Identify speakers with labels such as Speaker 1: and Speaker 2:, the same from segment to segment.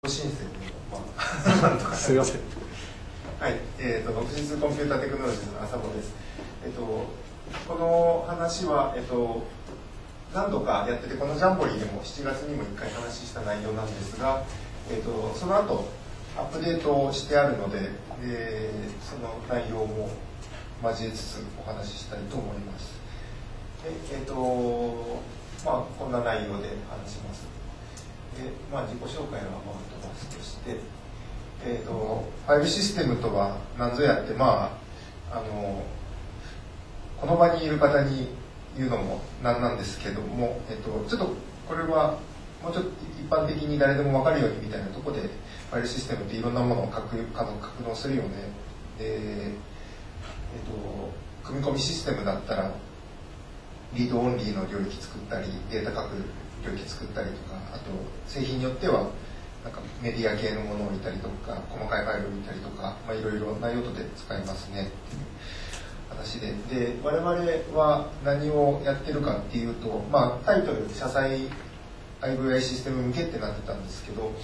Speaker 1: 申請の、なんとか
Speaker 2: すみません。
Speaker 1: はい、富士通コンピューターテクノロジーズの浅保です。この話は、何度かやってて、このジャンボリーでも7月にも1回話した内容なんですが、その後アップデートをしてあるので、その内容も交えつつお話ししたいと思います。でこんな内容で話します。で自己紹介は飛ばすとして、ファイルシステムとは何ぞやって、この場にいる方に言うのもなんなんですけども、ちょっとこれはもうちょっと一般的に誰でも分かるようにみたいなところで、ファイルシステムっていろんなものを格納するよね。で、組み込みシステムだったらリードオンリーの領域作ったり、データ書く領域作ったりとか、あと製品によってはなんかメディア系のものを置いたりとか、細かいファイルを置いたりとか、いろいろな用途で使いますねっていう話で、我々は何をやってるかっていうと、タイトル社債 IVI システム向けってなってたんですけど、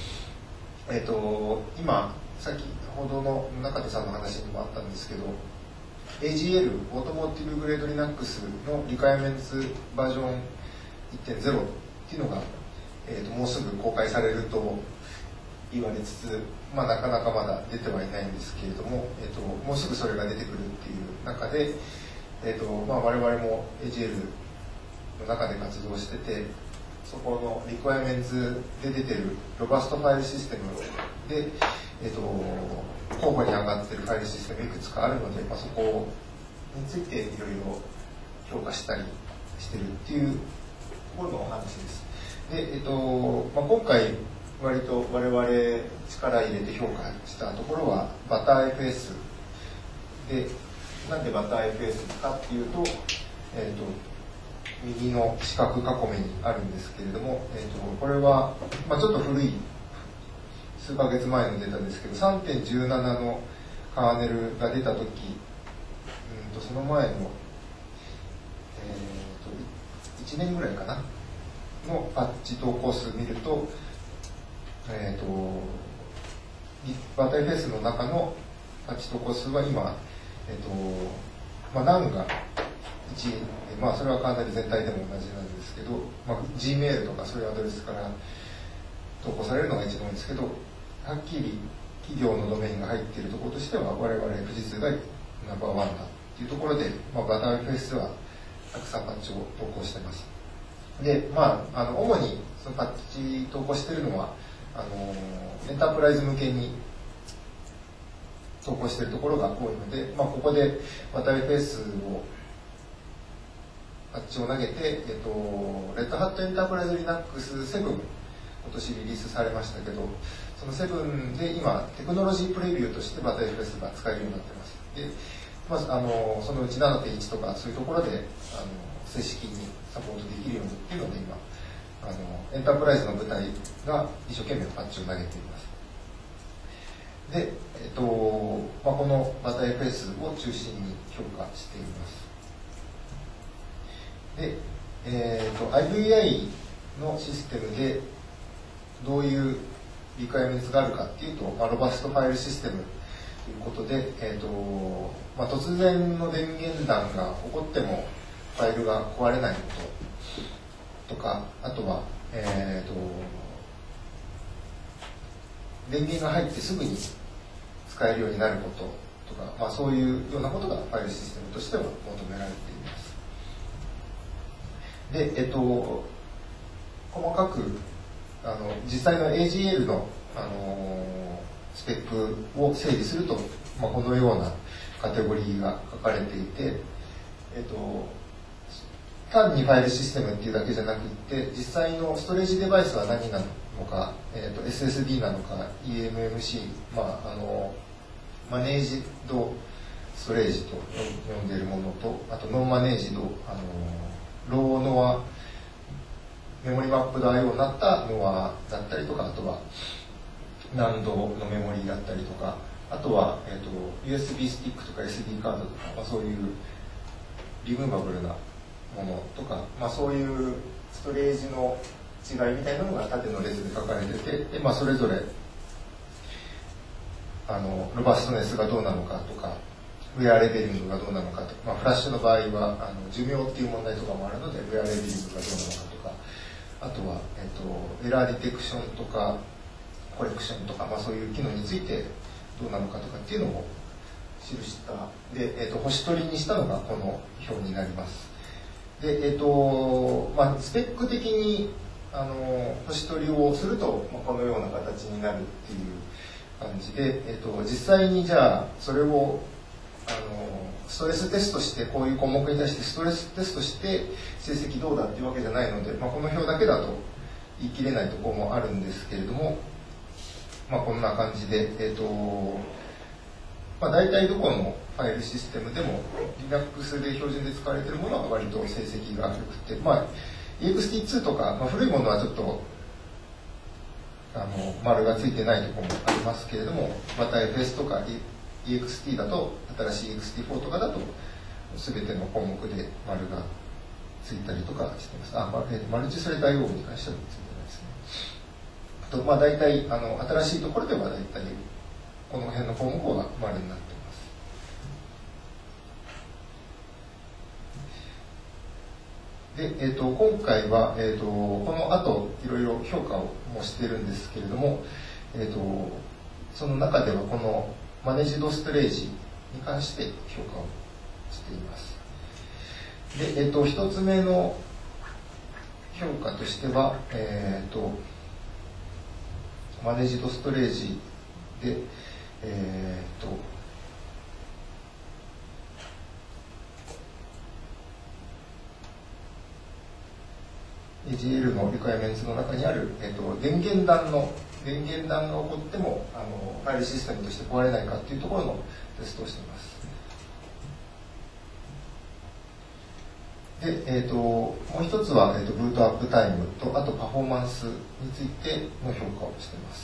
Speaker 1: 今先ほどの中手さんの話にもあったんですけど、AGL オートモーティブグレード Linux のリクエアメンツバージョン 1.0 っていうのが、もうすぐ公開されると言われつつ、なかなかまだ出てはいないんですけれども、もうすぐそれが出てくるっていう中で、我々も AGL の中で活動してて、そこのリクエアメンツで出てるロバストファイルシステムで、候補に上がってるファイルシステムいくつかあるので、そこについていろいろ評価したりしてるっていうところのお話です。で、今回割と我々力入れて評価したところはバター FS で、なんでバター FS かっていうと、右の四角囲めにあるんですけれども、これは、ちょっと古い数ヶ月前のデータですけど、 3.17 のカーネルが出た時、その前の、1年ぐらいかなのパッチ投稿数見ると、バター FS の中のパッチ投稿数は今、何が1、それはカーネル全体でも同じなんですけど、Gmail とかそういうアドレスから投稿されるのが一番多いんですけど、はっきり企業のドメインが入っているところとしては、我々富士通がナンバーワンだっていうところで、バター FS はたくさんパッチを投稿してます。で、主にそのパッチ投稿しているのは、エンタープライズ向けに投稿しているところが多いので、ここでバター FS をパッチを投げて、レッドハットエンタープライズ Linux7 今年リリースされましたけど、その7で今テクノロジープレビューとしてバター FS が使えるようになってます。で、そのうち 7.1 とかそういうところで正式にサポートできるようにっていうので、今エンタープライズの部隊が一生懸命パッチを投げています。で、このバター FS を中心に評価しています。で、IVI のシステムでどういうリクエアメンツがあるかっていうと、ロバストファイルシステムということで、突然の電源弾が起こってもファイルが壊れないこととか、あとは、電源が入ってすぐに使えるようになることとか、そういうようなことがファイルシステムとしては求められています。で、細かく実際の AGL の、スペックを整理すると、このようなカテゴリーが書かれていて、単にファイルシステムっていうだけじゃなくて、実際のストレージデバイスは何なのか、SSD なのか eMMC、マネージドストレージと呼んでいるものと、あとノンマネージド、ローノアメモリマップド IO になったノアだったりとか、あとは難度のメモリーだったりとか、あとは、USB スティックとか SD カードとか、そういうリムーバブルなものとか、そういうストレージの違いみたいなのが縦の列で書かれてて、で、それぞれロバストネスがどうなのかとか、ウェアレベリングがどうなのかとか、フラッシュの場合は寿命っていう問題とかもあるので、ウェアレベリングがどうなのかとか、あとは、エラーディテクションとかコレクションとか、そういう機能についてどうなのかとかっていうのを記したで、星取りにしたのがこの表になります。で、スペック的に星取りをすると、このような形になるっていう感じで、実際にじゃあそれをストレステストして、こういう項目に対してストレステストして成績どうだっていうわけじゃないので、この表だけだと言い切れないところもあるんですけれども、こんな感じで、大体どこのファイルシステムでも Linux で標準で使われているものは割と成績が良くて、ext2 とか、古いものはちょっと丸がついてないところもありますけれども、また FS とか ext だと、新しい ext4 とかだと全ての項目で丸がついたりとかしてます。マルチスレダイオーブに関してはついてないですね。大体新しいところでは大体この辺の項目は丸になっています。で、今回は、この後いろいろ評価をもしてるんですけれども、その中ではこのマネジドストレージに関して評価をしています。で、一つ目の評価としては、マネジドストレージで、AGL のリクエアメンツの中にある、電源弾が起こってもファイルシステムとして壊れないかっていうところのテストをしています。で、もう一つは、ブートアップタイムと、あとパフォーマンスについての評価をしています。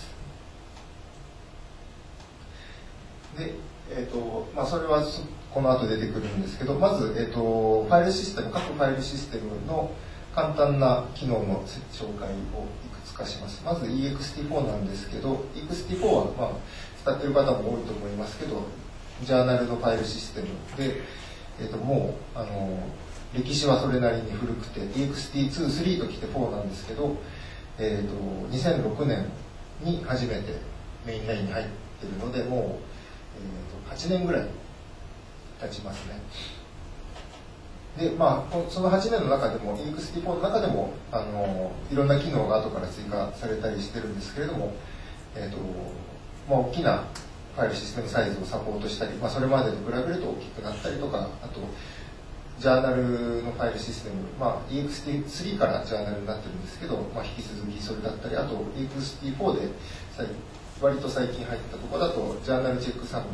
Speaker 1: で、それはこの後出てくるんですけど、まず、ファイルシステム、各ファイルシステムの簡単な機能の紹介をいくつかします。まず ext4 なんですけど、ext4 は、使っている方も多いと思いますけど、ジャーナルのファイルシステムで、もう、歴史はそれなりに古くて、ext2、3ときて4なんですけど、2006年に初めてメインラインに入っているので、もう、8年ぐらい経ちますね。で、その8年の中でも ext4 の中でもいろんな機能が後から追加されたりしてるんですけれども、大きなファイルシステムサイズをサポートしたり、それまでと比べると大きくなったりとか、あとジャーナルのファイルシステム、ext3 からジャーナルになってるんですけど、引き続きそれだったり、あと ext4 で割と最近入ったところだとジャーナルチェックサム、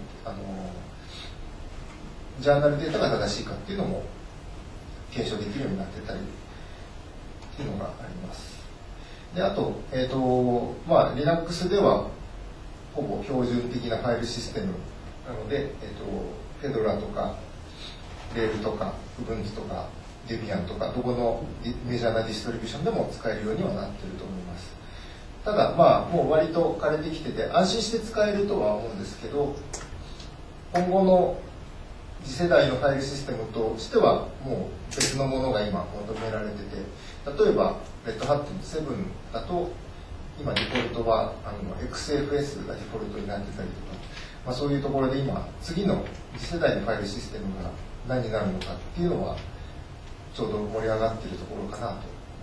Speaker 1: ジャーナルデータが正しいかっていうのも検証できるようになってたりっていうのがあります。で、あと、Linux ではほぼ標準的なファイルシステムなので、Fedora とか Rails とか Ubuntu とか Debian とかどこのメジャーなディストリビューションでも使えるようにはなっていると思います。ただ、もう割と枯れてきてて安心して使えるとは思うんですけど、今後の次世代のファイルシステムとしてはもう別のものが今求められてて、例えばレッドハットの7だと今デフォルトはXFS がデフォルトになってたりとか、そういうところで今次の次世代のファイルシステムが何になるのかっていうのはちょうど盛り上がっているところかなと思い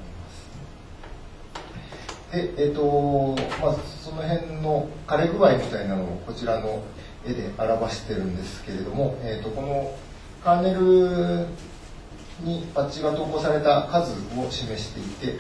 Speaker 1: ます。で、その辺の枯れ具合みたいなのをこちらの絵で表してるんですけれども、このカーネルにパッチが投稿された数を示していて、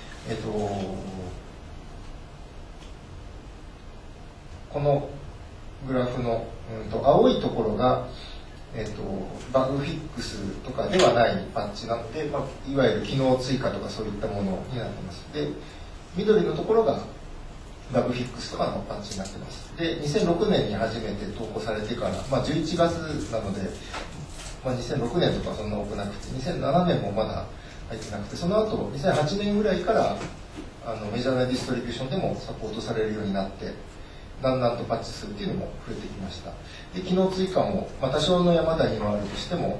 Speaker 1: このグラフの青いところが、バグフィックスとかではないパッチなので、いわゆる機能追加とかそういったものになっています。で、緑のところがバグフィックスとかのパッチになっています。で、2006年に初めて投稿されてから、11月なので、2006年とかそんな多くなくて、2007年もまだ入ってなくて、その後2008年ぐらいからメジャーなディストリビューションでもサポートされるようになって、 だんだんとパッチ数っていうのも増えてきました。で機能追加も、多少の山谷はあるとしても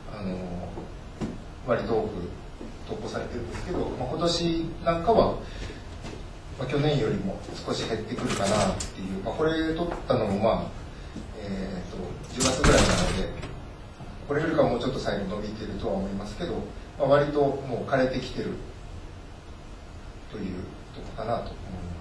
Speaker 1: 割と多く投稿されてるんですけど、今年なんかは、去年よりも少し減ってくるかなっていう、これ取ったのも10月ぐらいなので、これよりかはもうちょっと最後伸びてるとは思いますけど、割ともう枯れてきてるというところかなと思い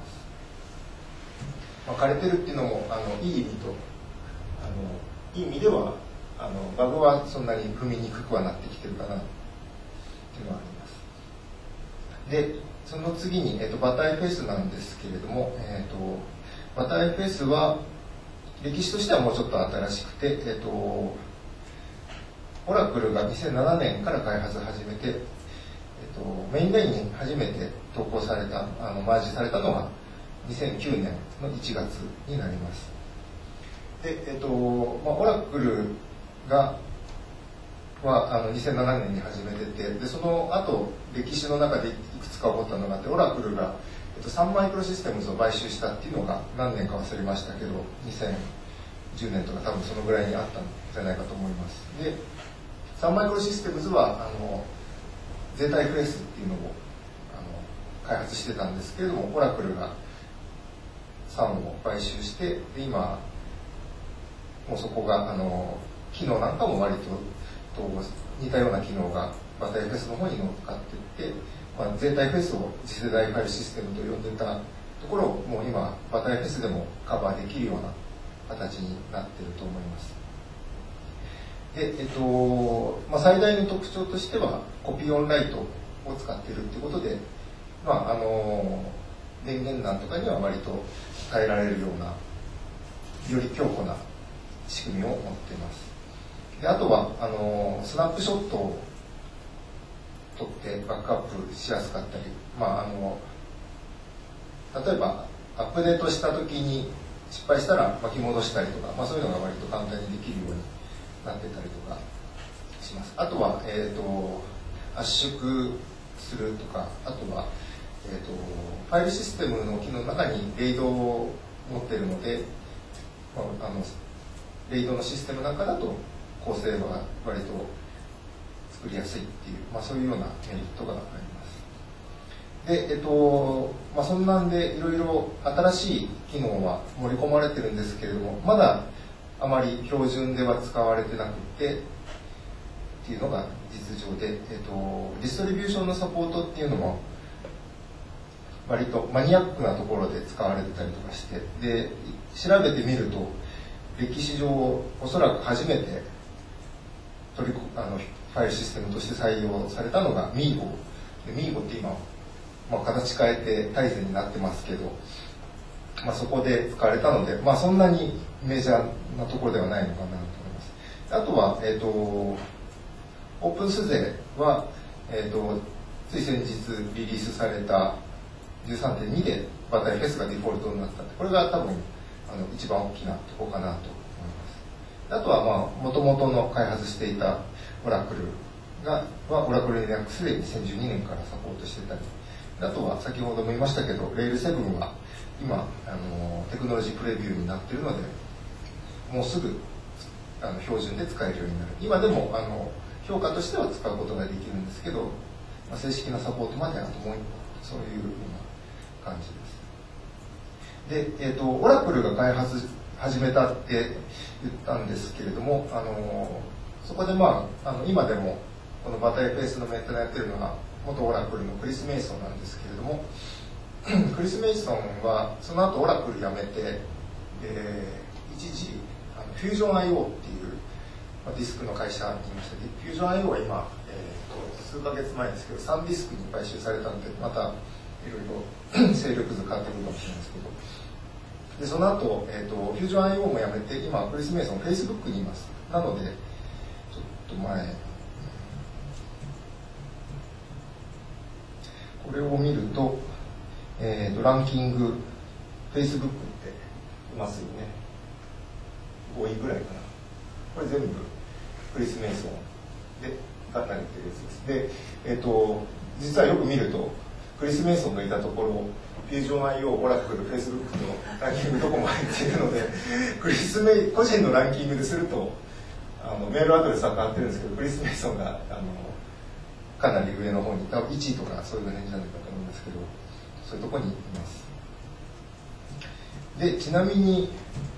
Speaker 1: ます。枯れてるっていうのもいい意味といい意味ではバグはそんなに踏みにくくはなってきてるかなっていうのはあります。でその次に、バタ FS なんですけれども、バタ FS は歴史としてはもうちょっと新しくて、オラクルが2007年から開発始めて、メインラインに初めて投稿されたマージされたのが2009年の1月になります。で、オラクルは2007年に始めてて、でその後歴史の中でいくつか起こったのがあって、オラクルが、サンマイクロシステムズを買収したっていうのが何年か忘れましたけど、2010年とか多分そのぐらいにあったんじゃないかと思います。でサンマイクロシステムズはゼータ FS っていうのを開発してたんですけれども、オラクルがサンを買収して、で今もうそこが機能なんかも割と似たような機能がバタ FS の方に乗っかっていって、ゼータ FS を次世代ファイルシステムと呼んでたところをもう今バタ FS でもカバーできるような形になっていると思います。で、最大の特徴としてはコピーオンライトを使っているということで、電源なんとかには割と耐えられるようなより強固な仕組みを持っています。であとはスナップショットを取ってバックアップしやすかったり、例えばアップデートした時に失敗したら巻き戻したりとか、そういうのが割と簡単にできるようになってたりとかします。あとは、圧縮するとか、あとは、ファイルシステムの機能の中にレイドを持っているので、レイドのシステムなんかだと構成は割と作りやすいっていう、そういうようなメリットがあります。で、そんなんでいろいろ新しい機能は盛り込まれてるんですけれども、まだあまり標準では使われてなくてっていうのが実情で、ディストリビューションのサポートっていうのも割とマニアックなところで使われてたりとかして、で調べてみると歴史上おそらく初めてファイルシステムとして採用されたのがミーゴで、ミーゴって今、形変えて大全になってますけど、そこで使われたので、そんなにメジャーなところではないのかなと思います。あとは、オープンスゼは、つい先日リリースされた 13.2 でバタ FS がデフォルトになったんで、これが多分一番大きなところかなと思います。あとはもともとの開発していたオラクルオラクル Linux で2012年からサポートしてたり、あとは先ほども言いましたけど Rail7 は今テクノロジープレビューになっているので、もうすぐ標準で使えるようになる。今でも評価としては使うことができるんですけど、正式なサポートまであともう一歩、そういうような感じです。で、オラクルが開発始めたって言ったんですけれども、そこで今でもこのバタ FS のメンテナーやってるのが元オラクルのクリス・メイソンなんですけれども、クリス・メイソンはその後オラクル辞めて、一時フュージョン IO っていうディスクの会社にいました。フュージョン IO は今、数ヶ月前ですけどサンディスクに買収されたので、またいろいろ勢力図変わってくるかもしれないですけど、でその後、フュージョン IO も辞めて今クリス・メイソン Facebook にいます。なのでちょっと前これを見ると、ランキング Facebook っていますよね。5位ぐらいかな。これ全部クリス・メイソンでが投げてるやつです。で、実はよく見るとクリス・メイソンがいたところ、フュージョン IO、オラクル、フェイスブックのランキングどこも入っているので、個人のランキングでするとメールアドレスは変わってるんですけど、クリス・メイソンがかなり上の方に、多分1位とかそういう辺じゃないかと思うんですけど、そういうところにいます。で、ちなみに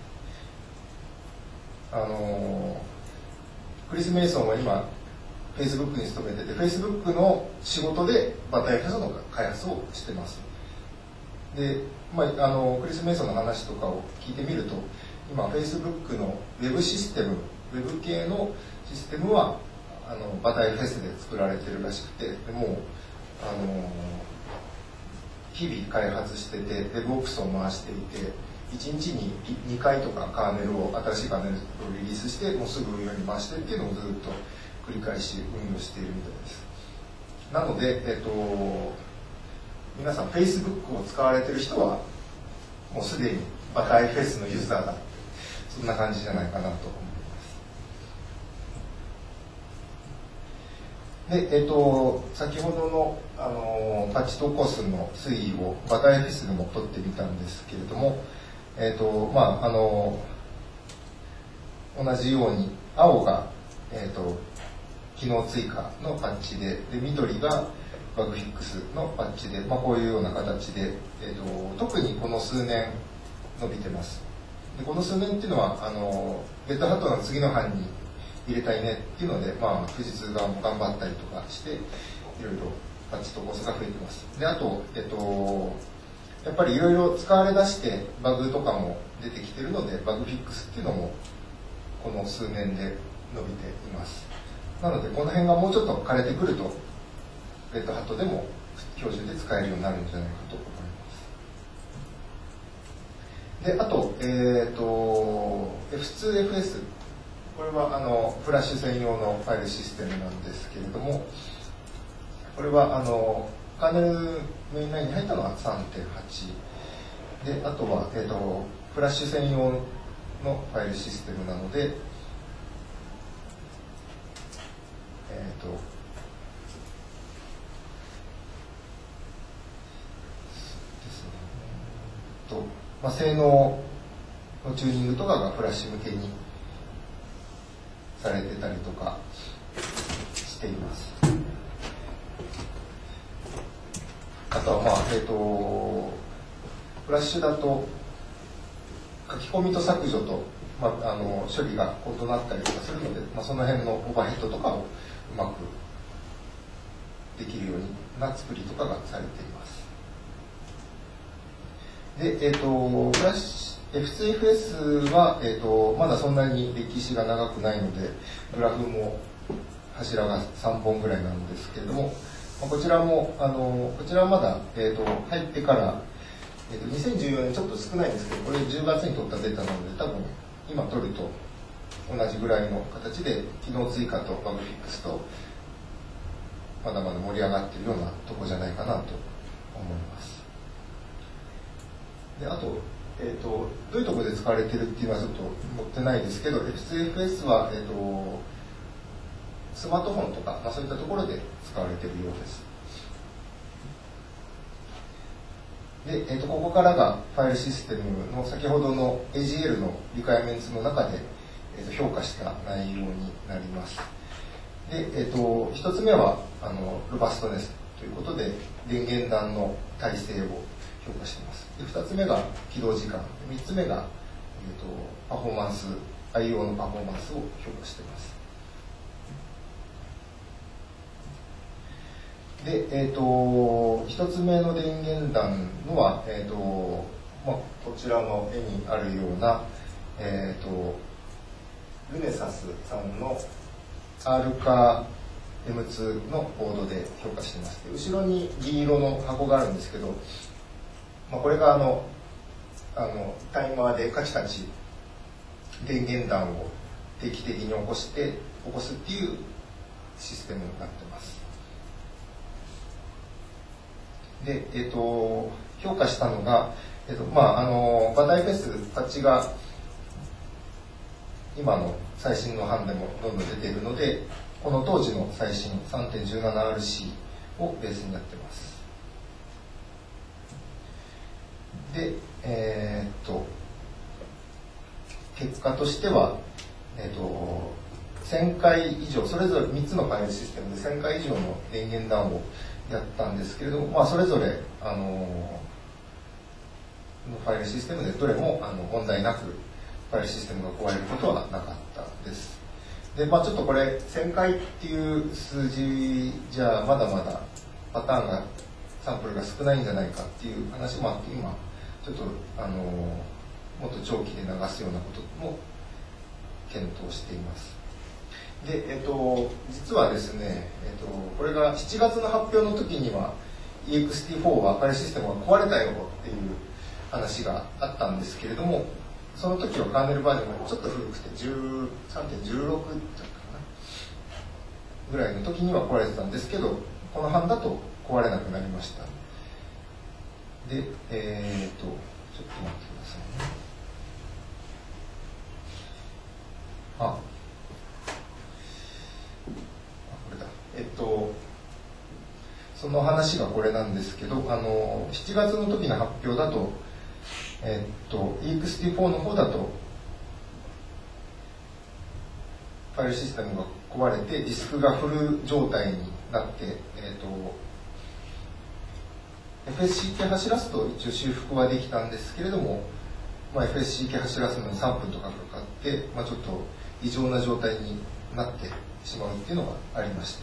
Speaker 1: クリス・メイソンは今フェイスブックに勤めてて、フェイスブックの仕事でバタイフェスの開発をしてます。で、クリス・メイソンの話とかを聞いてみると、今フェイスブックのウェブシステム、ウェブ系のシステムはバタイフェスで作られてるらしくて、でもう日々開発してて、DevOps を回していて、1日に2回とか新しいカーネルをリリースして、もうすぐ運用に回してっていうのをずっと繰り返し運用しているみたいです。なので、皆さん Facebook を使われてる人はもうすでにバタイフェスのユーザーだ、そんな感じじゃないかなと思います。で、先ほどのパッチとコスの推移をバタイフェスでも取ってみたんですけれども、同じように青が、機能追加のパッチで、緑がバグフィックスのパッチで、こういうような形で、特にこの数年伸びてます。でこの数年っていうのはレッドハットの次の版に入れたいねっていうので、富士通側も頑張ったりとかしていろいろパッチとコスが増えてます。であと、やっぱりいろいろ使われだしてバグとかも出てきてるので、バグフィックスっていうのもこの数年で伸びています。なのでこの辺がもうちょっと枯れてくるとレッドハットでも標準で使えるようになるんじゃないかと思います。であと、F2FS、 これはフラッシュ専用のファイルシステムなんですけれども、これはカーネルメインラインに入ったのは 3.8 で、あとは、フラッシュ専用のファイルシステムなので、性能のチューニングとかがフラッシュ向けにされてたりとかしています。あとはフラッシュだと書き込みと削除と、処理が異なったりとかするので、その辺のオーバーヘッドとかをうまくできるような作りとかがされています。で、フラッシュ F2FS は、まだそんなに歴史が長くないので、グラフも柱が3本ぐらいなんですけれども、こちらもこちらはまだ、入ってから、2014年ちょっと少ないんですけど、これ10月に取ったデータなので、多分今取ると同じぐらいの形で機能追加とバグフィックスとまだまだ盛り上がっているようなとこじゃないかなと思います。であと、どういうところで使われているっていうのはちょっと持ってないですけど、F2FS は、スマートフォンとか、そういったところで使われているようです。で、ここからがファイルシステムの先ほどの AGL のリクエアメンツの中で、評価した内容になります。で、1つ目はロバストネスということで電源弾の耐性を評価しています。で2つ目が起動時間、3つ目が、パフォーマンス、IO のパフォーマンスを評価しています。で、1つ目の電源弾のは、こちらの絵にあるような、ルネサスさんの R カ M2 のボードで評価しています。後ろに銀色の箱があるんですけど、これがタイマーでカチカチ電源弾を定期的に起こすっていうシステムになっています。で、評価したのが、バタイフェスパッチが今の最新の版でもどんどん出ているので、この当時の最新 3.17RC をベースになっています。 で、結果としては、1000回以上、それぞれ3つのファイルシステムで1000回以上の電源ダウンをやったんですけれども、まあ、それぞれ、ファイルシステムでどれも問題なくファイルシステムが壊れることはなかったです。で、まあ、ちょっとこれ1000回っていう数字じゃまだまだパターンがサンプルが少ないんじゃないかっていう話もあって、今ちょっともっと長期で流すようなことも検討しています。で、実はですね、これが7月の発表の時には EXT4 はファイルシステムが壊れたよっていう話があったんですけれども、その時はカーネルバージョンがちょっと古くて 13.16 だったかなぐらいの時には壊れてたんですけど、この版だと壊れなくなりました。で、ちょっと待ってくださいね。これだ。その話がこれなんですけど、7月の時の発表だと、EXT4 の方だと、ファイルシステムが壊れてディスクがフル状態になって、FSCK 走らすと一応修復はできたんですけれども、まあ、FSCK 走らすのに3分とかかかって、まあ、ちょっと異常な状態になってしまうっていうのがありました。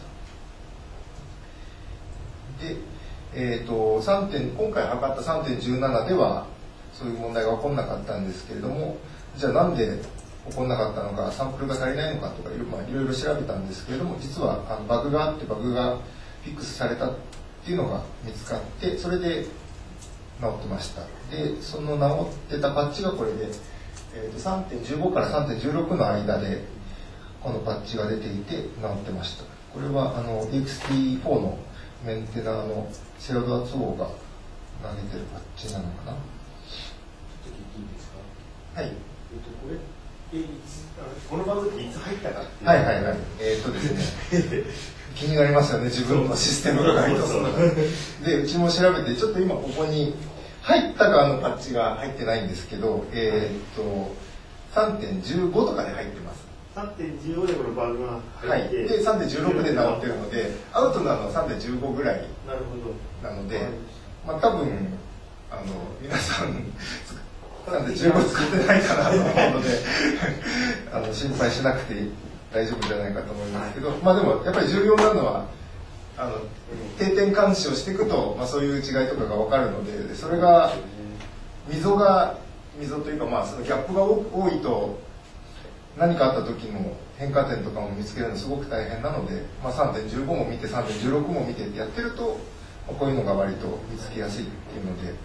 Speaker 1: で、今回測った 3.17 ではそういう問題が起こらなかったんですけれども、じゃあなんで起こらなかったのか、サンプルが足りないのかとかいろいろ調べたんですけれども、実はバグがあってバグがフィックスされたっていうのが見つかって、それで治ってました。で、その治ってたパッチがこれで、3.15 から 3.16 の間でこのパッチが出ていて治ってました。これはEXT4 のメンテナーのセロドア2号が投げてるパッチなのかな。ちょっ
Speaker 2: と聞いていいですか。
Speaker 1: はい。
Speaker 2: これこのバグっていつ入ったかっていう。
Speaker 1: はいはいはい。ですね。気になりますよね、自分のシステムがないと。で、うちも調べて、ちょっと今ここに入った側のパッチが入ってないんですけど、3.15 とかで入ってます。
Speaker 2: 3.15 でこのバグが入って、
Speaker 1: はい、で 3.16 で直ってるので、アウトなのは 3.15 ぐらいなので、まあ多分皆さん3.15 使ってないかなと思うので心配しなくて大丈夫じゃないかと思いますけど、まあでもやっぱり重要なのは定点監視をしていくと、まあ、そういう違いとかが分かるので、それが溝というか、まあそのギャップが多いと何かあった時の変化点とかも見つけるのすごく大変なので、まあ、3.15 も見て 3.16 も見てってやってると、まあ、こういうのが割と見つけやすいっていうので、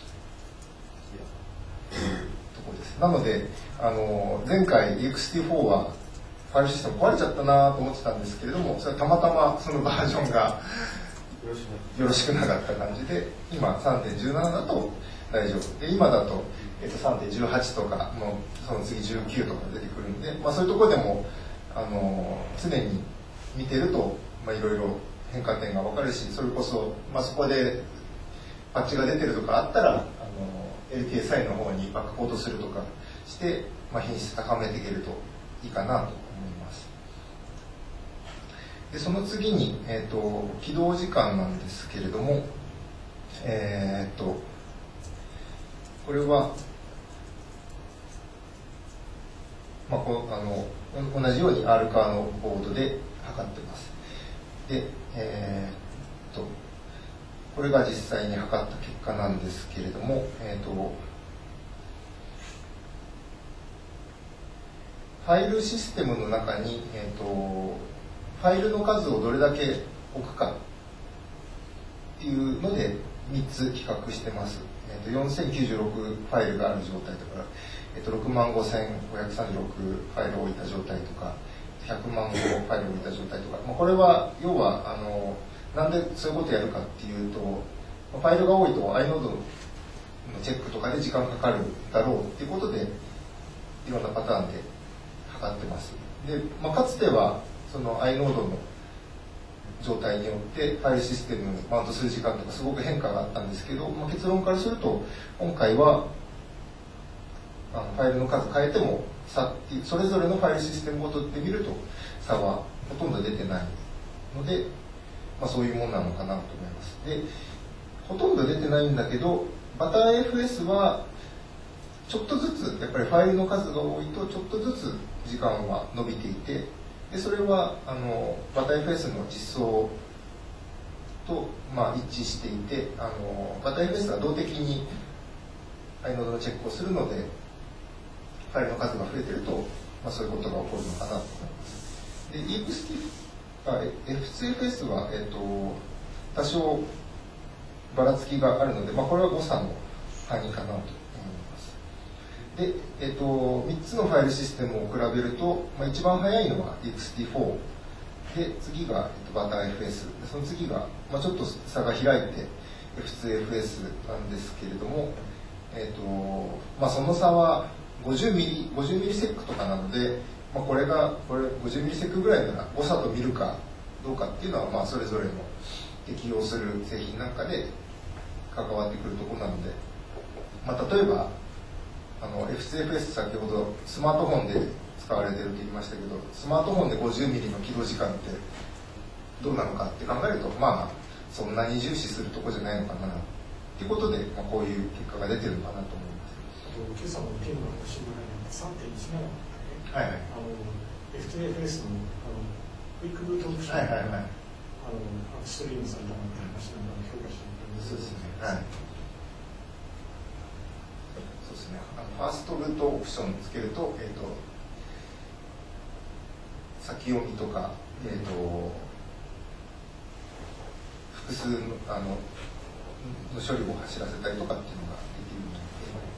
Speaker 1: とこです。なので前回 EXT4 はファイルシステム壊れちゃったなと思ってたんですけれども、それはたまたまそのバージョンがよろしくなかった感じで、今 3.17 だと大丈夫で、今だと、3.18 とかのその次19とか出てくるんで、まあ、そういうところでも常に見てるといろいろ変化点が分かるし、それこそ、まあ、そこでパッチが出てるとかあったらLTSI の方にバックポートするとかして、まあ、品質高めていけるといいかなと思います。でその次に、起動時間なんですけれども、これは、まあ、同じように R カーのボードで測ってます。で、これが実際に測った結果なんですけれども、ファイルシステムの中に、ファイルの数をどれだけ置くかっていうので3つ比較してます。4096ファイルがある状態とか、65,536ファイルを置いた状態とか、100万個ファイルを置いた状態とか、これは要はなんでそういうことをやるかっていうと、ファイルが多いと iNode のチェックとかで時間かかるだろうっていうことでいろんなパターンで測ってます。で、かつてはその iNode の状態によってファイルシステムマウントする時間とかすごく変化があったんですけど、結論からすると今回はファイルの数変えてもそれぞれのファイルシステムを取ってみると差はほとんど出てないので、そういうものなのかなと思います。で、ほとんど出てないんだけど、バター FS はちょっとずつやっぱりファイルの数が多いとちょっとずつ時間は伸びていて、でそれはバター FS の実装と、一致していて、バター FS は動的に iNode のチェックをするので、ファイルの数が増えていると、そういうことが起こるのかなと思います。で、F2FS は、多少ばらつきがあるので、これは誤差の範囲かなと思います。で、3つのファイルシステムを比べると、一番早いのは ext4 で、次が、バター FS で、その次が、ちょっと差が開いて F2FS なんですけれども、その差は50ミリセックとかなので、これ50ミリセックぐらいなら誤差と見るかどうかっていうのは、それぞれの適用する製品なんかで関わってくるところなので、例えばF2FS 先ほどスマートフォンで使われてると言いましたけど、スマートフォンで50ミリの起動時間ってどうなのかって考えると、そんなに重視するところじゃないのかなということで、こういう結果が出てるのかなと思います。
Speaker 2: 今朝の件の話の中に 3.17
Speaker 1: はいはい、
Speaker 2: F2FS のクイックブートオプションがストリームされたのって話なんかを評価していただいて、そうですね。はい。
Speaker 1: そうですね。ファーストブートオプションつけると、先読みとか、複数の処理を走らせたりとかっていうのができるので。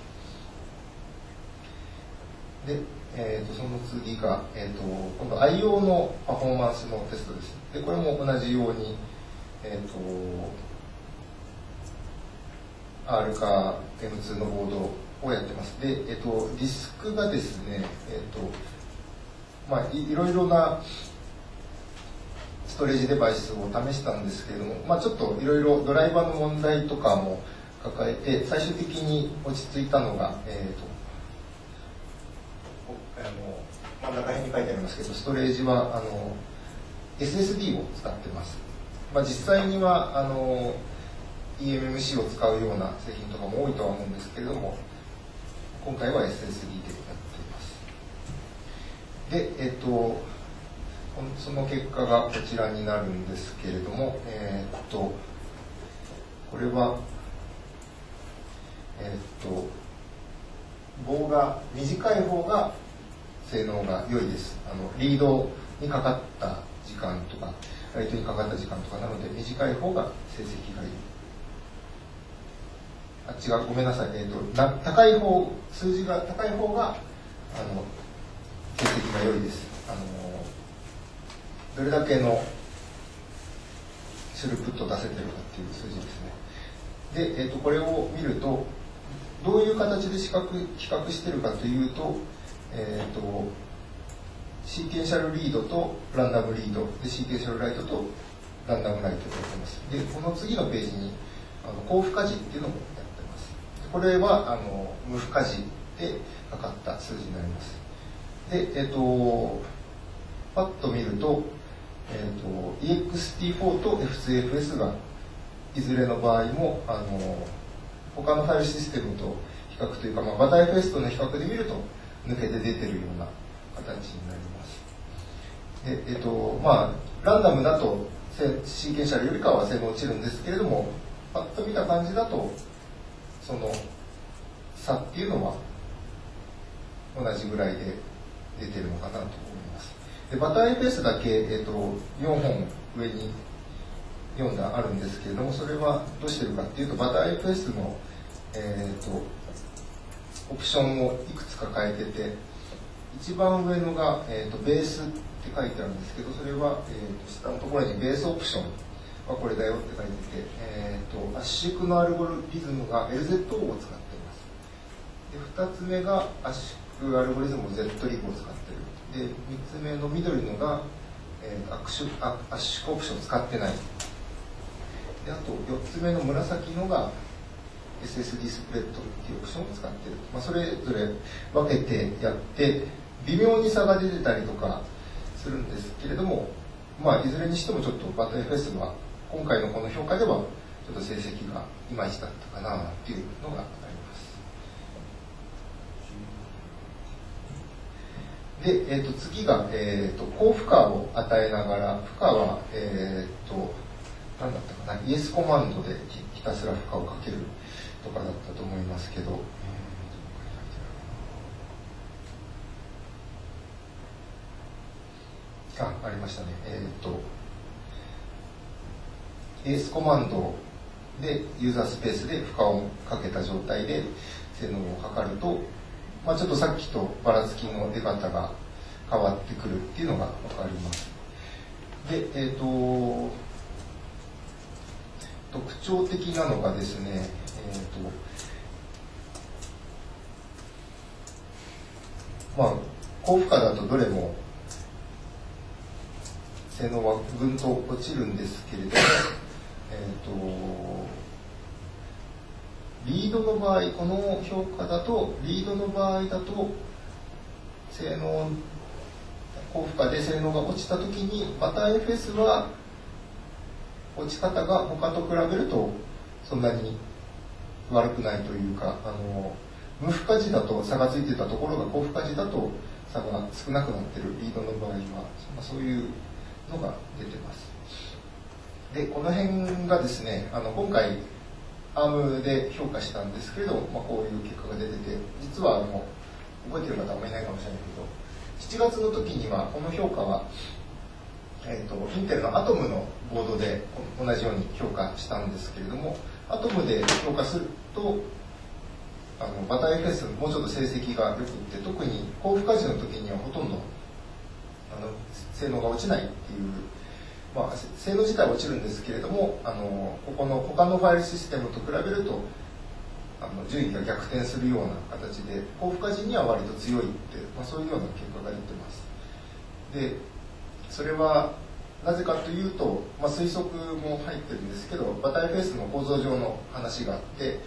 Speaker 1: で、その次が、今度 I/O のパフォーマンスのテストです。で、これも同じように、R か M2 のボードをやってます。で、ディスクがですね、いろいろなストレージデバイスを試したんですけれども、ちょっといろいろドライバーの問題とかも抱えて、最終的に落ち着いたのが、真ん中辺に書いてありますけど、ストレージはSSD を使ってます。実際にはeMMC を使うような製品とかも多いとは思うんですけれども、今回は SSD でやっています。で、その結果がこちらになるんですけれども、これは棒が短い方が性能が良いです。リードにかかった時間とかライトにかかった時間とかなので、短い方が成績がいい。ごめんなさい。高い方、数字が高い方が成績が良いです。どれだけのスループット出せてるかっていう数字ですね。で、これを見ると、どういう形で比較してるかというと、シーケンシャルリードとランダムリードで、シーケンシャルライトとランダムライトとやってます。で、この次のページに高負荷時っていうのもやってます。これは無負荷時で測った数字になります。で、パッと見ると、ext4 と F2FS がいずれの場合も他のファイルシステムと比較というか、バター FS との比較で見ると抜けて出てるような形になります。で、ランダムだとシーケンシャルよりかは性能落ちるんですけれども、パッと見た感じだとその差っていうのは同じぐらいで出てるのかなと思います。で、バター FS だけ、4本上に4段あるんですけれども、それはどうしてるかっていうと、バター FS の、オプションをいくつか変えてて、一番上のが、ベースって書いてあるんですけど、それは、下のところにベースオプションはこれだよって書いてて、圧縮のアルゴリズムが LZO を使っています。で、2つ目が圧縮アルゴリズムを ZLib を使っている。で、3つ目の緑のが、 圧縮オプションを使ってない。であと4つ目の紫のが SSD スプレッドっていうオプションを使っている。それぞれ分けてやって微妙に差が出てたりとかするんですけれども、いずれにしてもちょっとButterFSは今回のこの評価ではちょっと成績がいまいちだったかなっていうのがあります。で、次が、高負荷を与えながら、負荷は、何だったかな、イエスコマンドでひたすら負荷をかけるとかだったと思いますけど、ありましたね。イエスコマンドでユーザースペースで負荷をかけた状態で性能を測ると、ちょっとさっきとばらつきの出方が変わってくるっていうのが分かります。で、特徴的なのがですね、高負荷だとどれも性能はぐんと落ちるんですけれども、リードの場合、この評価だとリードの場合だと性能高負荷で性能が落ちたときにButterFSは落ち方が他と比べるとそんなに悪くないというか、無負荷時だと差がついてたところが高負荷時だと差が少なくなっているリードの場合は、そういうのが出てます。で、この辺がですね、今回ARMで評価したんですけれども、こういう結果が出てて、実は覚えてる方もいないかもしれないけど、7月の時にはこの評価は、インテルのアトムのボードで同じように評価したんですけれども、アトムで評価するとButterFSもうちょっと成績が良くって、特に高負荷時の時にはほとんど性能が落ちないっていう、性能自体は落ちるんですけれども、ここの他のファイルシステムと比べると順位が逆転するような形で、高負荷時には割と強いって、そういうような結果が出てます。で、それはなぜかというと、推測も入ってるんですけど、ButterFSの構造上の話があって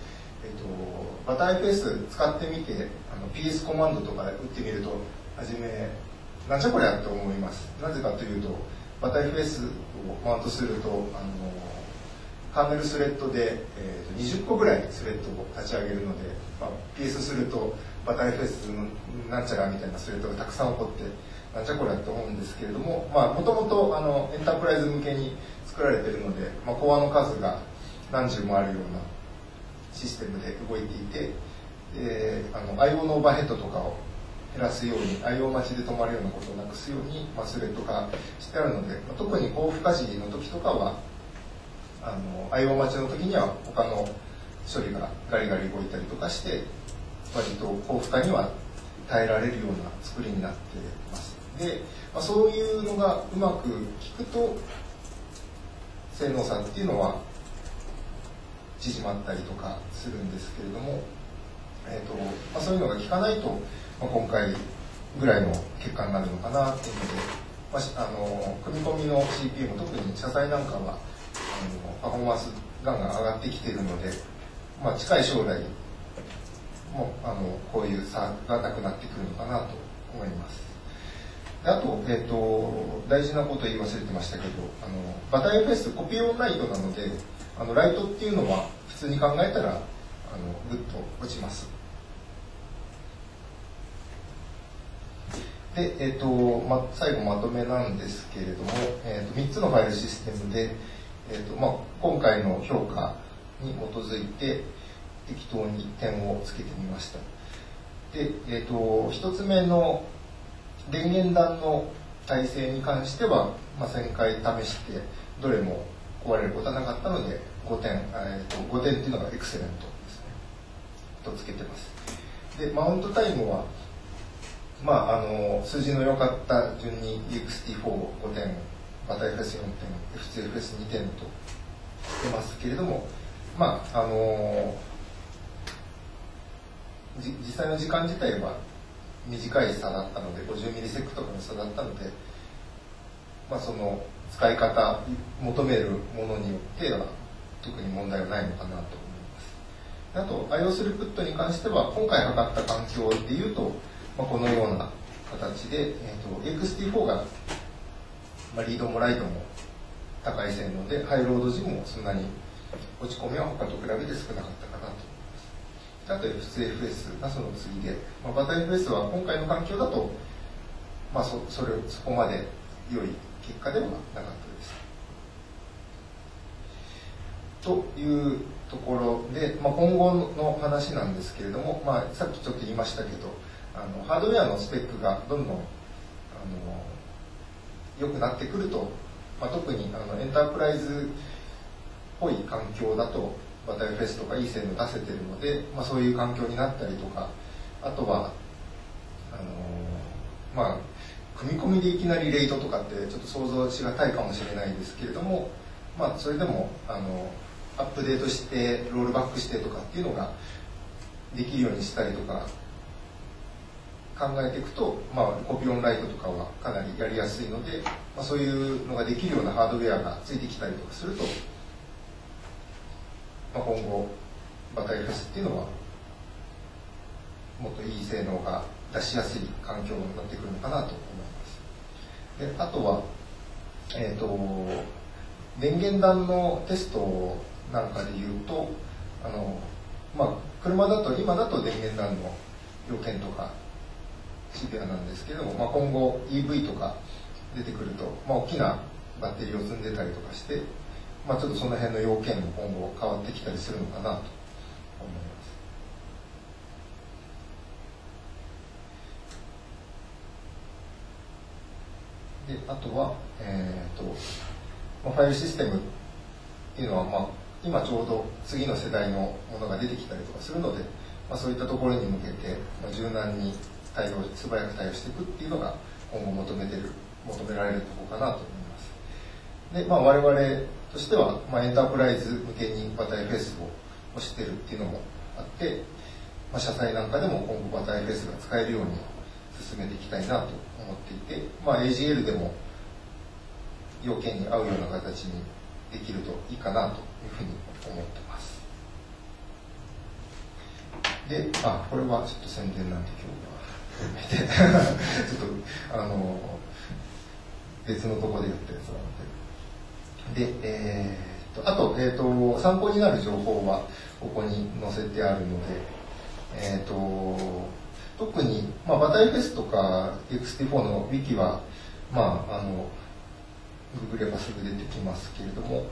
Speaker 1: 、ButterFS使ってみてPS コマンドとか打ってみると、はじめなんじゃこりゃって思います。なぜかというと、ButterFS をマウントするとカーネルスレッドで、20個ぐらいスレッドを立ち上げるので、PS するとButterFS なんちゃらみたいなスレッドがたくさん起こってなんじゃこりゃって思うんですけれども、もともとエンタープライズ向けに作られているので、コアの数が何十もあるようなシステムで動いていて、IO のオーバーヘッドとかを減らすように、IO 待ちで止まるようなことをなくすように、スレッド化してあるので、特に高負荷時の時とかはIO 待ちの時には他の処理がガリガリ動いたりとかして、割と高負荷には耐えられるような作りになっています。で、そういうのがうまく効くと性能差っていうのは縮まったりとかするんですけれども、そういうのが効かないと、今回ぐらいの結果になるのかなっていうので、組み込みの CPU も特に車載なんかはパフォーマンスガンガン上がってきているので、近い将来もこういう差がなくなってくるのかなと思います。であと、大事なこと言い忘れてましたけど、ButterFSコピーオンライトなので、ライトっていうのは普通に考えたらぐっと落ちます。で、最後まとめなんですけれども、3つのファイルシステムで、今回の評価に基づいて適当に点をつけてみました。で、1つ目の電源段の体制に関しては、1000回試してどれも壊れることはなかったので5点、5点っていうのがエクセレントですねとつけてます。で、マウントタイムは数字の良かった順に EXT45 点、ButterFS4 点、FCFS2 点と出ますけれども、実際の時間自体は短い差だったので、50ミリセックとかの差だったので、 その使い方求めるものによっては特に問題はないのかなと思います。あと IO スループットに関しては今回測った環境でいうと、このような形で、XT4 が、リードもライトも高い性能でハイロード時もそんなに落ち込みは他と比べて少なかったかなと思います。あと F2FS がその次で、バタ FS は今回の環境だと、そこまで良い結果ではなかったです。というところで、今後の話なんですけれども、さっきちょっと言いましたけど、ハードウェアのスペックがどんどん良くなってくると、特にエンタープライズっぽい環境だとバタ FS とかいい性能出せてるので、そういう環境になったりとか、あとは組み込みでいきなりレイトとかってちょっと想像しがたいかもしれないですけれども、それでもアップデートしてロールバックしてとかっていうのができるようにしたりとか考えていくと、コピーオンライトとかはかなりやりやすいので、そういうのができるようなハードウェアがついてきたりとかすると、今後バタ FS っていうのはもっといい性能が出しやすい環境になってくるのかなと思います。で、あとは、電源弾のテストなんかで言うと、車だと今だと電源弾の要件とかシビアなんですけれども、今後 EV とか出てくると、大きなバッテリーを積んでたりとかして、ちょっとその辺の要件も今後変わってきたりするのかなと思います。で、あとは、ファイルシステムっていうのは、今ちょうど次の世代のものが出てきたりとかするので、そういったところに向けて、柔軟に素早く対応していくっていうのが今後求められるところかなと思います。で、我々としては、エンタープライズ向けにバタ FS を推してるっていうのもあって、車載なんかでも今後バタ FS が使えるように進めていきたいなと思っていて、AGL でも要件に合うような形にできるといいかなというふうに思ってます。で、これはちょっと宣伝なんで今日はやめてちょっと別のところで言ったやつなので。で、あと、参考になる情報はここに載せてあるので、特に、バタ FS とか XT4 の Wiki は、ググればすぐ出てきますけれども、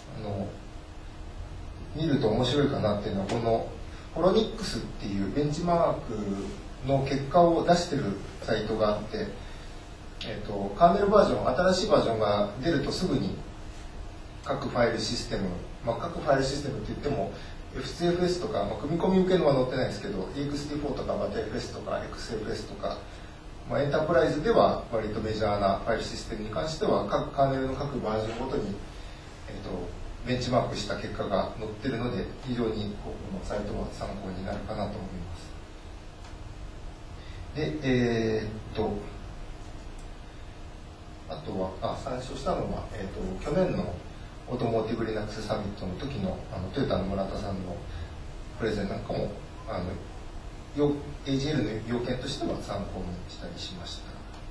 Speaker 1: 見ると面白いかなっていうのは、このホロニックスっていうベンチマークの結果を出してるサイトがあって、カーネルバージョン、新しいバージョンが出るとすぐに各ファイルシステム、各ファイルシステムって言っても F2FS とか、組み込み向けのは載ってないですけど EXT4 とか BATFS とか XFS とか、エンタープライズでは割とメジャーなファイルシステムに関しては各カーネルの各バージョンごとに、ベンチマークした結果が載ってるので非常にこのサイトは参考になるかなと思います。で、あとは参照したのは、去年のオートモーティブリナックスサミットの時のトヨタの村田さんのプレゼンなんかもAGL の要件としては参考にしたりしました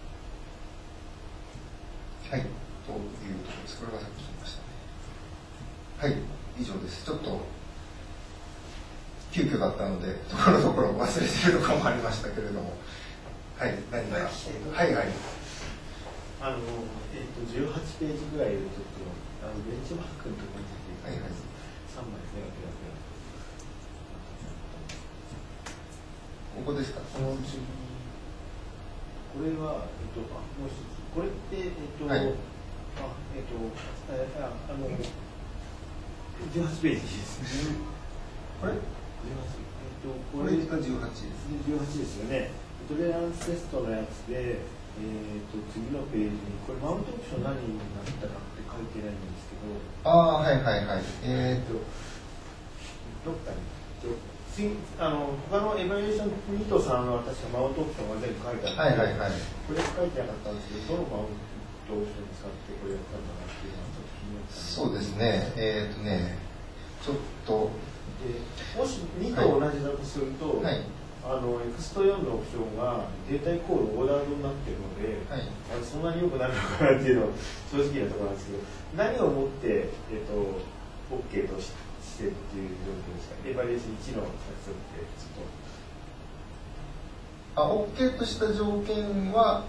Speaker 1: 。はい、というところです。これがさっき言いましたね。はい、以上です。ちょっと急遽だったのでところどころ忘れてるところもありましたけれども、はい、何か、はいはい。
Speaker 3: 18ページぐらいでちょっとベンチマークのところについて、3枚ですね、
Speaker 1: ここですか。
Speaker 3: この次、これは、もう一つ、これって、
Speaker 1: はい、
Speaker 3: 18ページですね。
Speaker 1: これ
Speaker 3: これが18ですね。18ですよね。トレランステストのやつで、次のページに、これマウントオプション何になったかって書いてないんですけど。
Speaker 1: はいはいはい。
Speaker 3: どっかに。他のエバリエーション2と3は確かマウントオプションが全部書いてあるんで、
Speaker 1: はいはいはい。
Speaker 3: これ書いてなかったんですけど、どのマウントオプション使ってこれやったんだなっていうのはちょっと気になった。
Speaker 1: そうですね。ちょっと
Speaker 3: でもし2と同じだとすると、
Speaker 1: はい、
Speaker 3: エクスト4のオプションがデータイコールオーダードになってるので、はい、そんなに良くなるのかなっていうのは正直なところなんですけど、何をもって、OK としてっていう状況ですか。エバリエーション1のやつってちょっと。
Speaker 1: OK とした条件は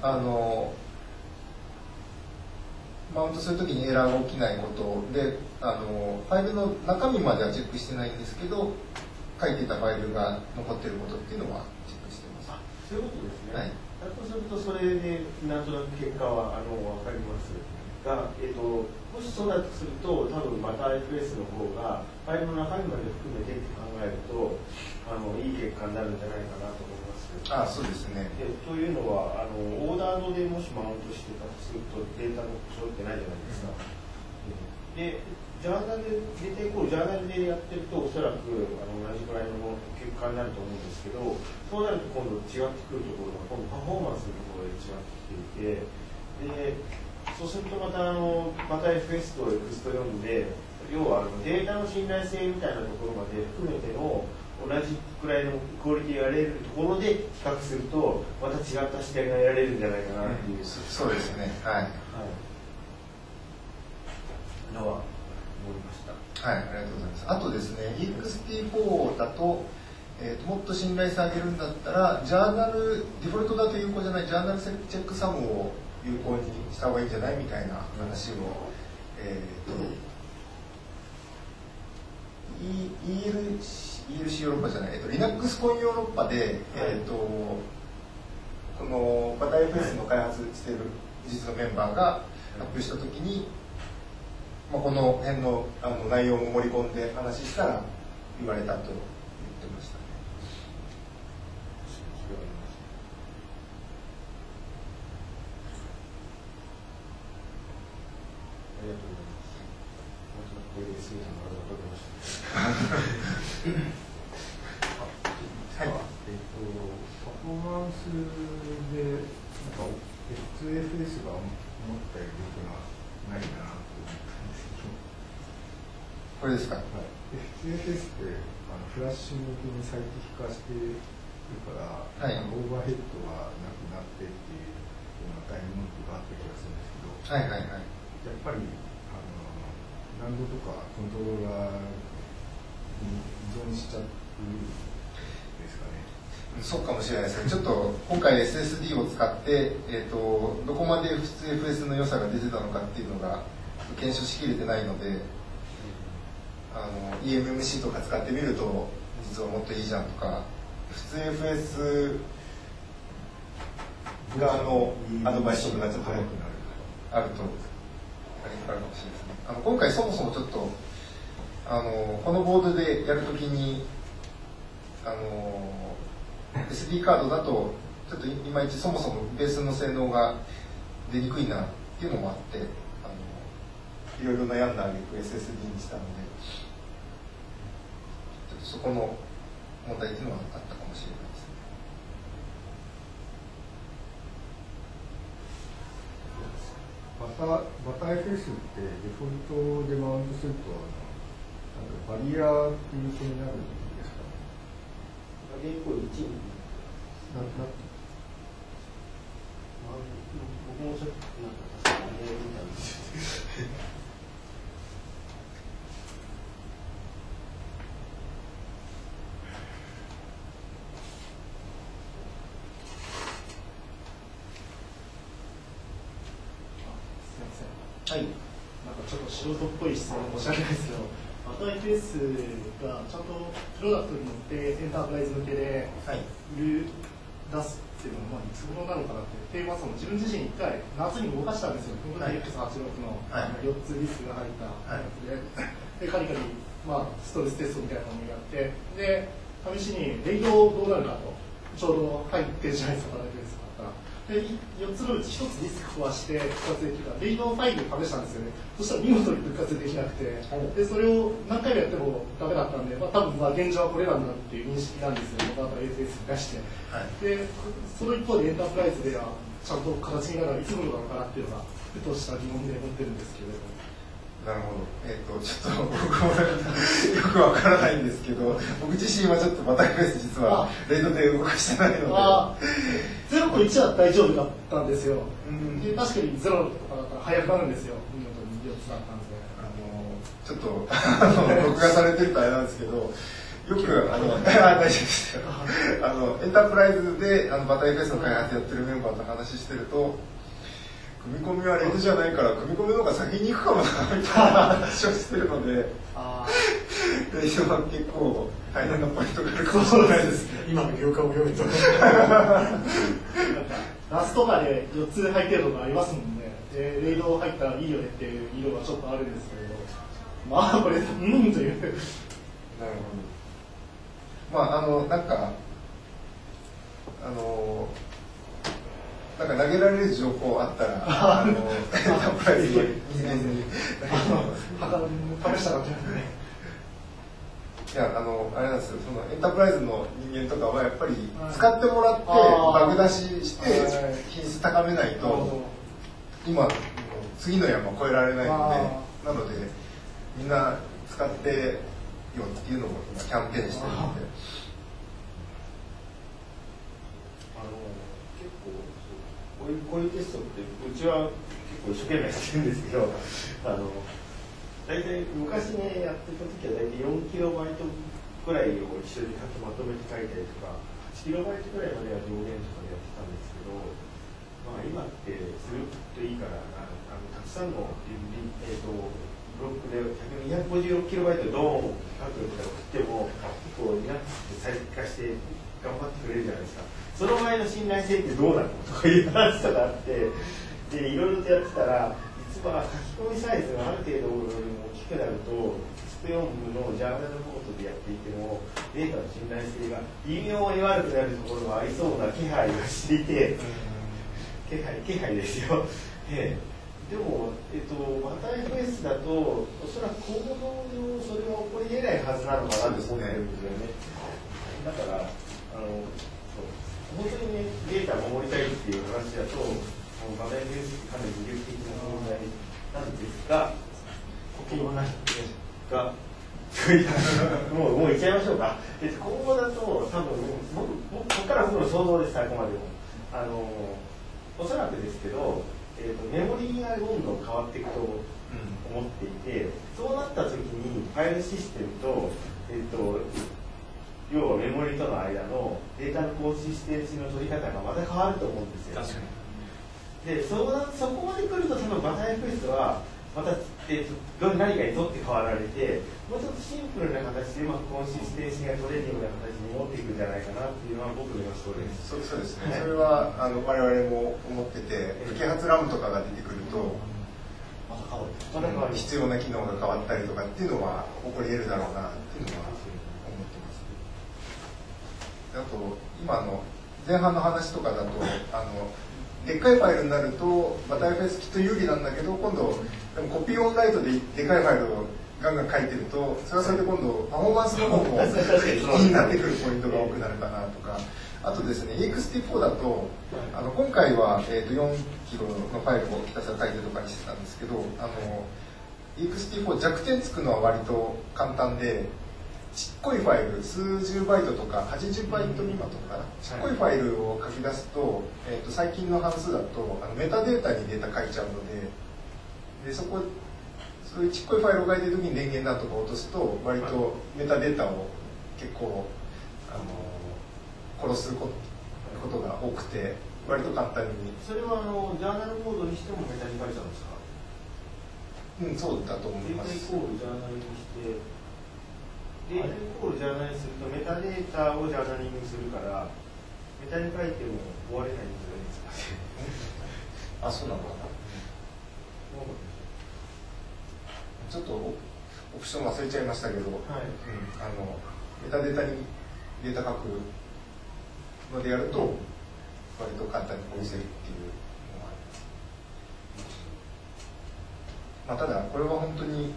Speaker 1: マウントするときにエラーが起きないことで、ファイルの中身まではチェックしてないんですけど、書いてたファイルが残っていることっていうのはチェックしてます。
Speaker 3: そういうことですね。
Speaker 1: はい。
Speaker 3: だとするとそれでなんとなく結果は分かりますが、もしそうだとすると多分また FS の方がファイルの中身まで含めてって考えるといい結果になるんじゃないかなと思います。
Speaker 1: そうですね。
Speaker 3: というのはオーダードでもしマウントしてたとするとデータの故障ってないじゃないですか。でジャーナルでデータイコールジャーナルでやってるとおそらく同じくらいの結果になると思うんですけど、そうなると今度違ってくるところが今度パフォーマンスのところで違ってきていて、でそうするとまたFS と X と読んで、要はデータの信頼性みたいなところまで含めての同じくらいのクオリティが得られるところで比較するとまた違った視点が得られるんじゃないかなっていう、
Speaker 1: そうですね。はい。
Speaker 3: のは思いました。
Speaker 1: はい、ありがとうございます。あとですね、EXT4 だと、もっと信頼性上げるんだったら、ジャーナル、デフォルトだと有効じゃないジャーナルチェックサムを有効にした方がいいんじゃないみたいな話を、ELC ヨーロッパじゃない、Linux コンヨーロッパで、このバタ FS の開発している技術のメンバーが発表したときに、この辺の内容も盛り込んで話したら言われたと言ってましたね。
Speaker 3: ありがとうございます。これで杉さんが分かりました。
Speaker 4: はい。パフォーマンスでXFS が思ったより良くないなと思ったんですけど。
Speaker 1: これですか。
Speaker 4: はい。XFS ってフラッシュ向きに最適化してるから、
Speaker 1: はい、
Speaker 4: オーバーヘッドがなくなってっていうような大文句があった気がするんですけど。
Speaker 1: はいはいはい。
Speaker 4: やっぱり難度とかコントローラーに依存しちゃうんですかね。
Speaker 1: そうかもしれないですね。ちょっと今回 SSD を使って、どこまで普通 FS の良さが出てたのかっていうのが検証しきれてないので、eMMC とか使ってみると実はもっといいじゃんとか、普通 FS 側のアドバイスとかちょっとあるとあるかもしれないですね。今回そもそもちょっとこのボードでやるときにSD カードだとちょっといまいちそもそもベースの性能が出にくいなっていうのもあっていろいろ悩んだ挙句 SSD にしたのでちょっとそこの問題っていうのはあったかもしれないですね。
Speaker 4: バタ FS ってデフォルトでマウントするとバリアっていう風になるんですかね。
Speaker 3: バリアイコール1に僕もちょっと確かに見たんですよ。
Speaker 2: はい、なんかちょっと素人っぽい質問申し訳ないですけど、バタ FS がちゃんとプロダクトに乗ってエンタープライズ向けで売る、出すっていうのは、いつ頃なのかなって、その自分自身1回夏に動かしたんですよ、X86 の4つディスクが入ったやつで、カリカリ、ストレステストみたいなのをやって、で、試しにレイドどうなるかと、ちょうど入ってるじゃないですか、バタ FS だったら。で4つのうち1つディスク壊して復活できるからレイドのファイルを試したんですよね。そしたら見事に復活できなくて、でそれを何回もやってもダメだったんで、多分現状はこれなんだっていう認識なんですよね。バタ FS に出して、でその一方でエンタープライズではちゃんと形になるのはいつ頃なのかなっていうのがふとした疑問で持ってるんですけれど。
Speaker 1: なるほど。ちょっと僕もよくわからないんですけど、僕自身はちょっとバタフェイス実はレードで動かしてないので。
Speaker 2: 0と1は大丈夫だったんですよ。で確かに0とかだったら速くなるんですよ。見事に4つだったんで。
Speaker 1: ちょっと録画されてるとあれなんですけど、よく大丈夫ですよ。エンタープライズでバタフェイスの開発やってるメンバーと話してると。組み込みはレードじゃないから組み込みの方が先に行くかもなみたいな話をしてるので、レードは結構大変なポイントがあるかもしれないですね。
Speaker 2: 今の業界を読むとラストまで4つ入ってるとかありますもんね。でレード入ったらいいよねっていう色がちょっとあるんですけど、まあこれという。なる
Speaker 1: ほど。なんか投げられる情報あったら、エンタープライズの人間に
Speaker 2: 試したかったですね。
Speaker 1: いや、あれなんですよ、そのエンタープライズの人間とかはやっぱり使ってもらってバグ出しして品質高めないと今次の山越えられないので、なのでみんな使ってよっていうのも今キャンペーンしてるので。
Speaker 3: こういうテストってうちは結構一生懸命やってるんですけど、大体昔ねやってた時は大体4キロバイトぐらいを一緒に書きまとめて書いたりとか、8キロバイトぐらいまでは上限とかでやってたんですけど、まあ今ってするといいからたくさんのブロックで256キロバイトドーン書くから送っても結構リラックスして最適化して頑張ってくれるじゃないですか。その前の信頼性ってどうなのとかいう話とかあって、でいろいろとやってたら、実は書き込みサイズがある程度よりも大きくなると、スペ4部のジャーナルノートでやっていても、データの信頼性が微妙に悪くなるところがありそうな気配がしていて、気配ですよ。でも、バタフェイスだと、おそらく行動上それは起こり得ないはずなのかなと思ってるんですよね。だから、本当にね、データを守りたいっていう話だと、バタフェイスってかなり魅力的な問題なんですが、コピーが、もういっちゃいましょうか。今後だと、多分、ここから僕の想像です、あくまでも。おそらくですけど、メモリーがどんどん変わっていくと思っていて、そうなった時にファイルシステムと、要はメモリとの間のデータのコンシステンシーの取り方がまた変わると思うんですよ。
Speaker 2: 確かに。
Speaker 3: で、そこまで来ると多分バタフェイスはまた、何かにとって変わられて、もうちょっとシンプルな形でコンシステンシーが取れるような形に持っていくんじゃないかなっていうのは僕の予想です。
Speaker 1: そうですね。それは我々も思ってて、不揮発ラムとかが出てくると、必要な機能が変わったりとかっていうのは起こり得るだろうなっていうのは思ってます。あと今の前半の話とかだとでっかいファイルになるとバタフェイスきっと有利なんだけど、今度でもコピーオンライトででっかいファイルをガンガン書いてると、それはそれで今度パフォーマンスの方も気になってくるポイントが多くなるかなとか、あとですね EXT4 だと今回は4キロのファイルをひたすら書いてとかにしてたんですけど、EXT4 弱点つくのは割と簡単で、ちっこいファイル数十バイトとか80バイト未満とかちっこいファイルを書き出すと、最近の関数だとメタデータにデータ書いちゃうので、そういうちっこいファイルを書いてる時に電源なんとか落とすと割とメタデータを結構殺すことが多くて割と簡単に。
Speaker 3: それはジャーナルモードにしてもメタに書いちゃうんですか？
Speaker 1: そうだと思います。
Speaker 3: データイコールジャーナルにしてデータイコールジャーナルにするとメタデータをジャーナリングするからメタに書いても終われないんですかね。
Speaker 1: あ、そうなのかな。ちょっとオプション忘れちゃいましたけど、はい、メタデータにデータ書くのでやると割と簡単に殺せるっていうのがあります。ただこれは本当に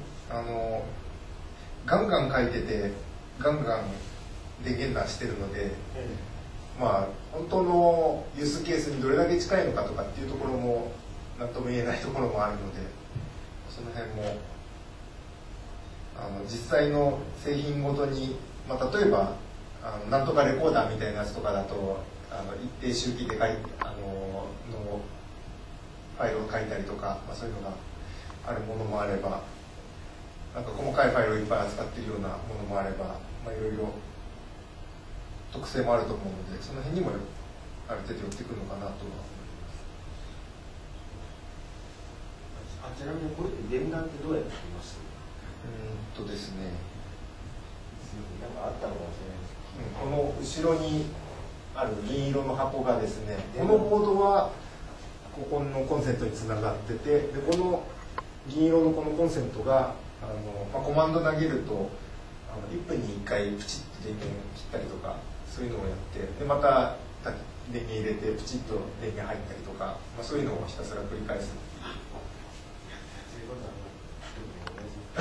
Speaker 1: ガンガン書いててガンガン電源出してるので、 まあ本当のユースケースにどれだけ近いのかとかっていうところも何とも言えないところもあるので、その辺も実際の製品ごとに、まあ、例えばなんとかレコーダーみたいなやつとかだと一定周期でのファイルを書いたりとか、まあ、そういうのがあるものもあれば、なんか細かいファイルをいっぱい扱っているようなものもあれば、まあ、いろいろ特性もあると思うので、その辺にもある程度寄ってくるのかなとは思います。
Speaker 3: ちなみにこれって電源ってどうやって作ります？
Speaker 1: ですね、
Speaker 3: なんかあったのかもしれないですけど、
Speaker 1: この後ろにある銀色の箱がですね、このボードはここのコンセントにつながってて、でこの銀色のこのコンセントがまあ、コマンド投げると1分に1回プチッと電源切ったりとか、そういうのをやって、でまた電源入れてプチッと電源入ったりとか、まあ、そういうのをひたすら繰り返す。
Speaker 3: う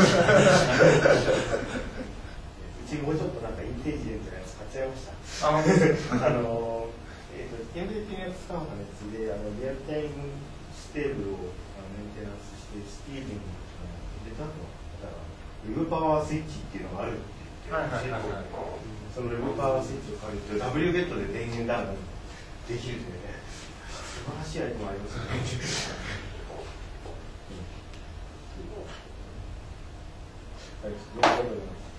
Speaker 3: ちもうちょっとなんかインテリジェントなやつ買っちゃいました。MVP のやつ使うのやつでリアルタイムステーブルをメンテナンスしてスピーディングでたのだからウェブパワースイッチっていうのがあるって言って、そのウェブパワースイッチを借りると W ゲットで電源ダウンできるというね、素晴らしいアイテムありますね。はい、どうもありがとうございます。